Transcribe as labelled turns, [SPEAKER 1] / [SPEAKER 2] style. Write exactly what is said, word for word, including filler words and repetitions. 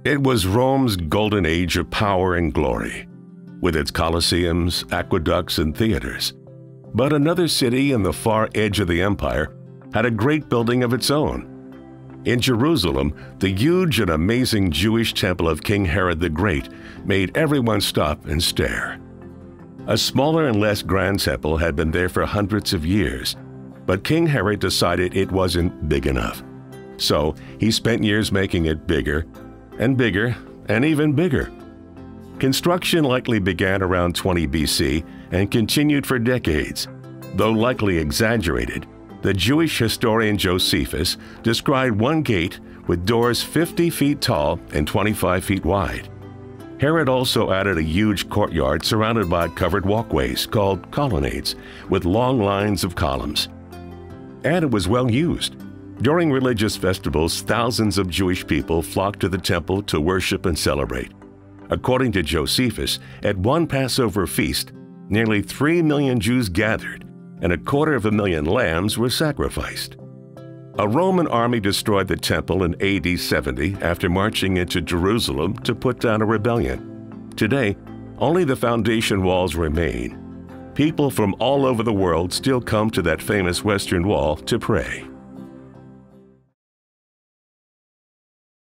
[SPEAKER 1] It was Rome's golden age of power and glory, with its colosseums, aqueducts, and theaters. But another city on the far edge of the empire had a great building of its own. In Jerusalem, the huge and amazing Jewish temple of King Herod the Great made everyone stop and stare. A smaller and less grand temple had been there for hundreds of years, but King Herod decided it wasn't big enough. So he spent years making it bigger and bigger and even bigger. Construction likely began around twenty B C and continued for decades. Though likely exaggerated, the Jewish historian Josephus described one gate with doors fifty feet tall and twenty-five feet wide. Herod also added a huge courtyard surrounded by covered walkways called colonnades with long lines of columns. And it was well used. During religious festivals, thousands of Jewish people flocked to the temple to worship and celebrate. According to Josephus, at one Passover feast, nearly three million Jews gathered, and a quarter of a million lambs were sacrificed. A Roman army destroyed the temple in A D seventy after marching into Jerusalem to put down a rebellion. Today, only the foundation walls remain. People from all over the world still come to that famous Western Wall to pray.